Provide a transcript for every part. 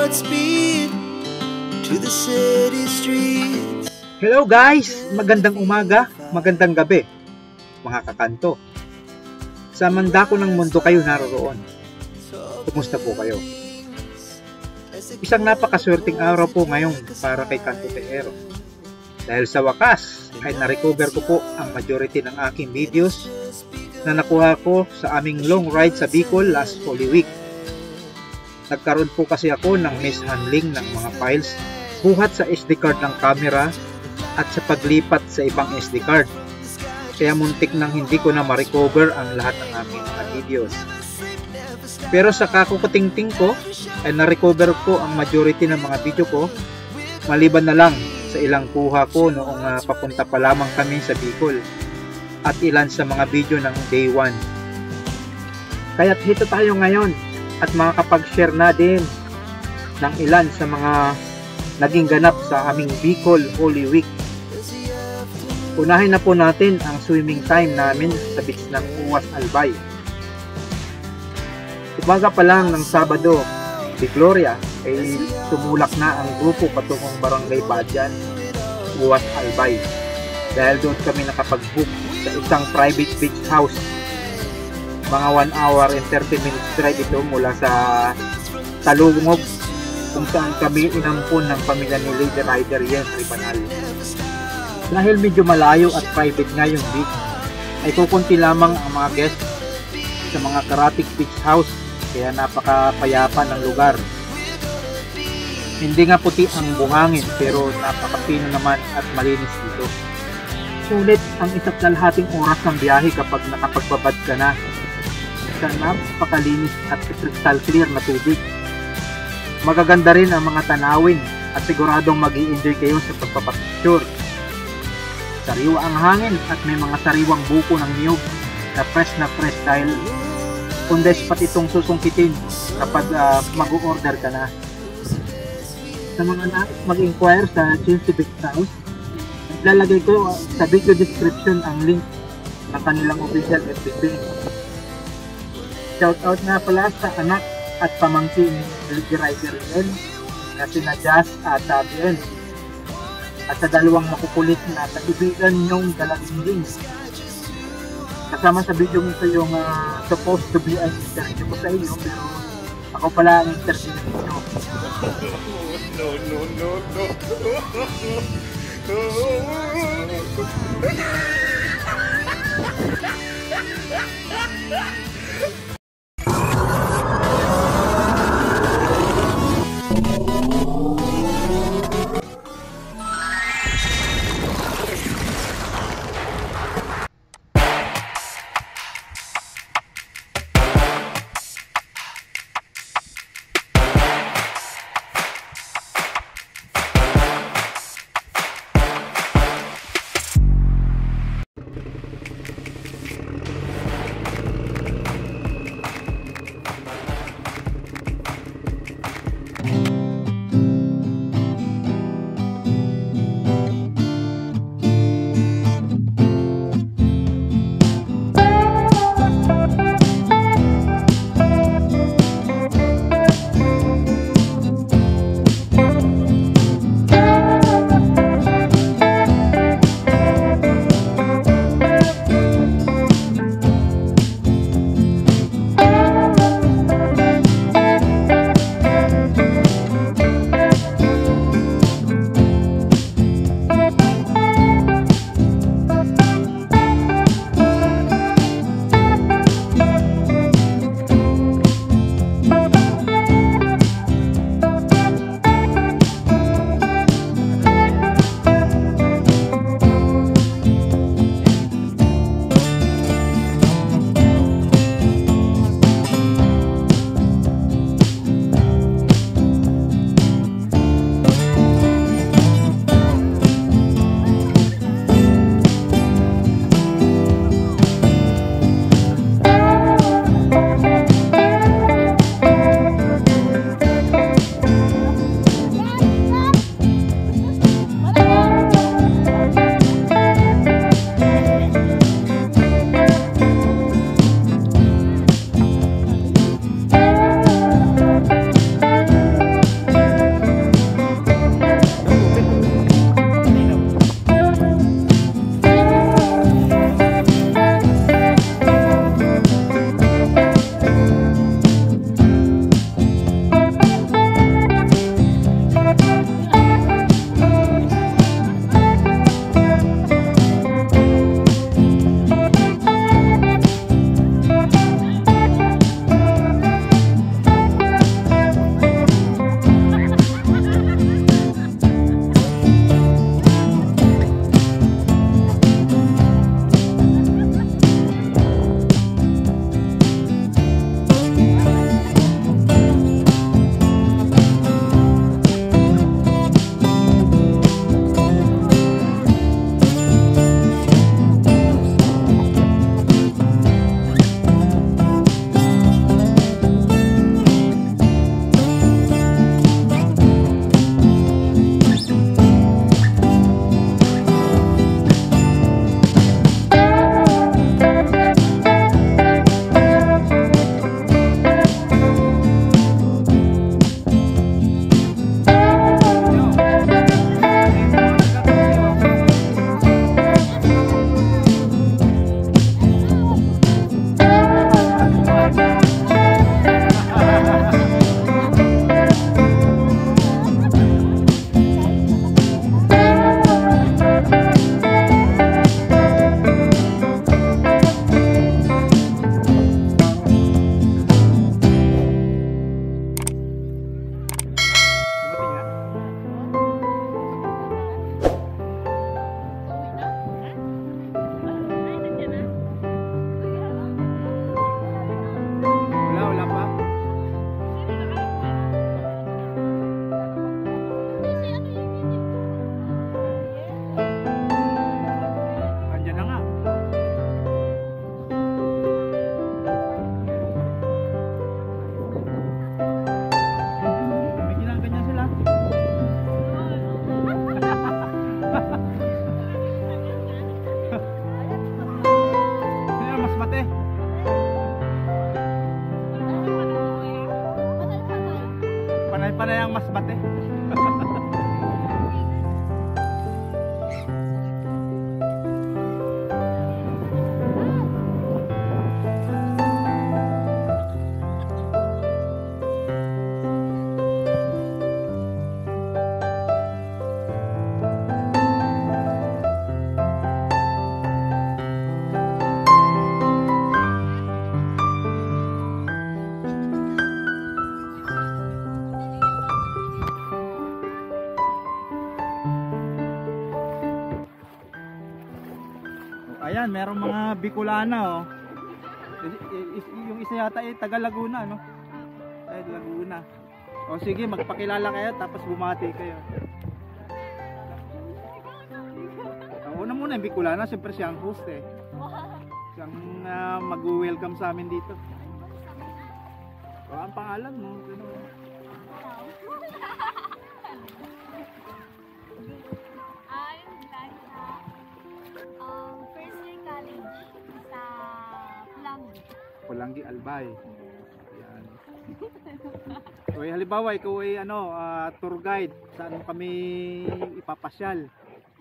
Godspeed to the city streets. Hello guys! Magandang umaga, magandang gabi, mga kakanto. Sa mandako ng mundo kayo naroroon. Kumusta po kayo? Isang napakaswerteng araw po ngayon para kay Kanto Teero. Dahil sa wakas ay na-recover ko po ang majority ng aking videos na nakuha ko sa aming long ride sa Bicol last Holy Week. Nagkaroon po kasi ako ng mishandling ng mga files buhat sa SD card ng camera at sa paglipat sa ibang SD card. Kaya muntik nang hindi ko na ma-recover ang lahat ng aming mga videos. Pero sa kakukutingting ko ay na-recover ko ang majority ng mga video ko, maliban na lang sa ilang kuha ko noong papunta pa lamang kami sa Bicol at ilan sa mga video ng day 1. Kaya't dito tayo ngayon at makakapag-share na din ng ilan sa mga naging ganap sa aming Bicol Holy Week. Unahin na po natin ang swimming time namin sa beach ng Uwas Albay. Umaga pa lang ng Sabado, di Gloria, ay tumulak na ang grupo patungong Barangay Badyan, Uwas Albay. Dahil doon kami nakapag-book sa isang private beach house. Mga 1 hour and 30 minutes drive ito mula sa Talungog, kung saan kami inampun ng pamilya ni Lady Rider Yen Ribanal. Dahil medyo malayo at private nga yung beach, ay kukunti lamang ang mga guests sa mga Karatig Beach House, kaya napakapayapa ng lugar. Hindi nga puti ang buhangin pero napakapino naman at malinis dito. Sulit ang isa't kalahating oras ng biyahe kapag nakapagbabad ka na sa napakalinis at crystal clear na tubig. Magaganda rin ang mga tanawin at siguradong mag-i-enjoy kayo sa pagpapapicture. Sariwa ang hangin at may mga sariwang buko ng niyog na fresh dahil undes pat itong susungkitin kapag mag-order ka na. Sa mga nais mag-inquire sa Chelsea Beach House, lalagay ko sa video description ang link ng kanilang official FB. Shoutout nga pala sa anak at pamangkin ni Lady Rider Yen na sina Jazz at Bien, at sa dalawang makukulit na kaibigan niyong Dalaginding. Kasama sa video nito yung supposed to be an interview ko sa inyo, pero ako pala ang interview nito. May panayang masbate. Ayan, merong mga Bicolana oh. Yung isa yata ay taga Laguna, no? Ay, Laguna. O sige, magpakilala kayo tapos bumati kayo. Ang una muna yung Bicolana, siyempre siya ang host eh. Siyang mag-welcome sa amin dito. O, ang pangalan mo? Pulangi Albay. Ayan. So, halimbawa, ikaw ay tour guide. Saan kami ipapasyal?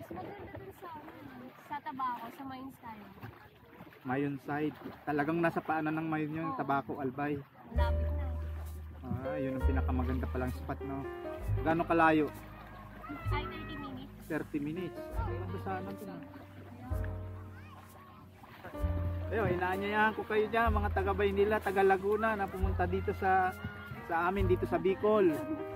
Sa Tabaco, sa Mayon side. Mayon side. Talagang nasa paanan ng Mayon yun, Tabaco Albay. Lapit na. Yun ang pinakamaganda palang spot, no? Gaano kalayo? Ay, 30 minutes. 30 minutes. Ano saan ito, no? Ayun, inaanyayahan ko kayo dyan, mga taga Baynila, taga Laguna na pumunta dito sa amin dito sa Bicol.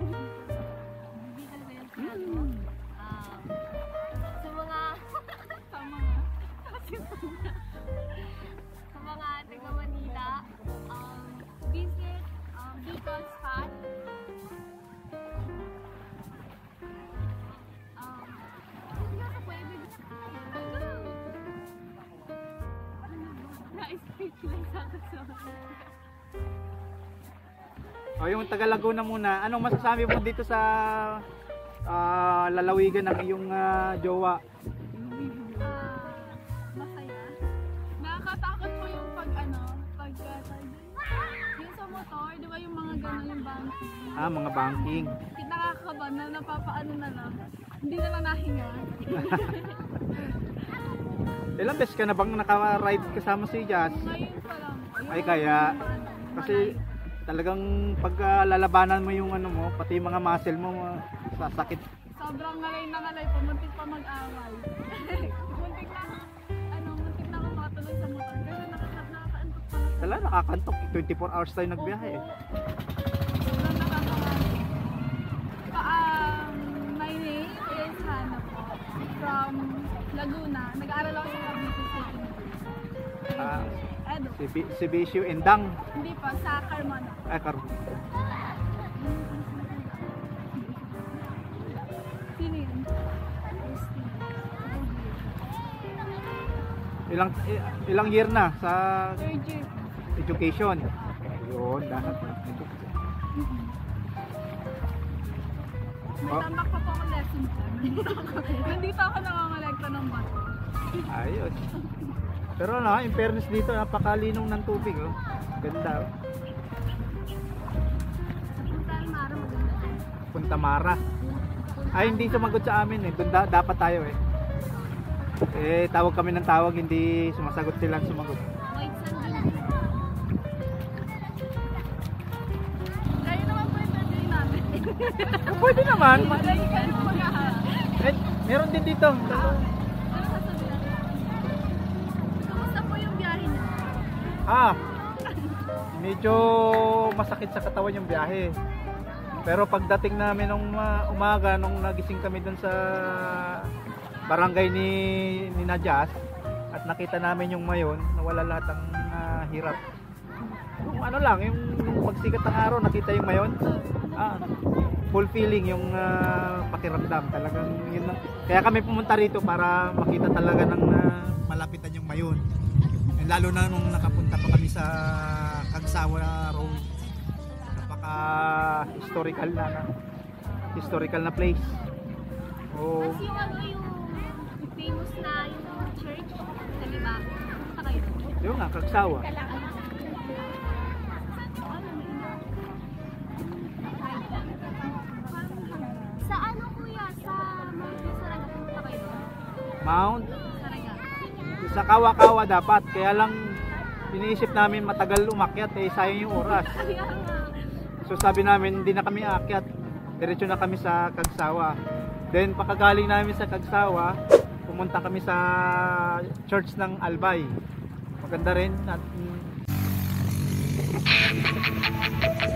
Sa mga taga Manila, visit Bicol Spot. Yung taga Laguna muna, anong masasabi mo dito sa lalawigan ng iyong jowa? Masaya. Nakakatakot po yung yung sa motor, di ba yung mga gano'n yung banking? Mga banking. Nakakaba na napapaano na lang. Hindi na lang nahinga. Ilang beses ka na bang naka-ride kasama si Jazz? Ngayon pa lang po. Ay kaya, kasi talagang pag lalabanan mo yung mo, pati yung mga muscle mo, sasakit. Sobrang ngalay na ngalay po, muntik pa mag-away. muntik na ako makatuloy sa motor. Kasi nakakaantok pa na. Tala, nakakantok. 24 hours tayo nagbiyahe eh. Sobrang nakakaantok. My name is Hannah po. From Laguna. Nag-aaral ako sa Cavite City. Edo. Si Bishu Endang. Hindi pa, sa Carmona. Sino yun? Ilang year na sa Third year. education? Yun, dapat. May tambak pa po ako lesson po. Nandito ako nangangalekta ng bato. Ayos. Pero in fairness dito, napakalinong ng tubig. Oh. Ganda. Oh. Punta Mara, maganda. Punta Mara. Ay, hindi sumagot sa amin eh. Doon dapat tayo eh. Tawag kami ng tawag, hindi sumasagot sila sumagot. White sand din. Kayo naman po yung birthday namin. Pwede naman. Malayo ka na maghaharap. Meron din dito. Ano sasabihin? Kamusta po yung biyahe niyo? Medyo masakit sa katawan yung biyahe. Pero pagdating namin nung umaga, nung nagising kami dun sa barangay ni Najas at nakita namin yung Mayon, nawala lahat ng hirap. Yung yung pagsikat ng araw, nakita yung Mayon. Fulfilling yung pakiramdam. Talagang yun lang. Kaya kami pumunta rito para makita talaga ng malapitan yung Mayon. And lalo na nung nakapunta pa kami sa Kagsawa Road. Napaka historical na place. Tapos yung famous na yung church sa Libago. Punta kayo. Yung nga, Kagsawa. Mount Sarangata. sa Kawa-Kawa dapat, kaya lang iniisip namin matagal umakyat eh, sayang yung oras. Kaya nga. So sabi namin hindi na kami aakyat, diretso na kami sa Kagsawa. Then pagkagaling namin sa Kagsawa, pumunta kami sa church ng Albay. Maganda rin at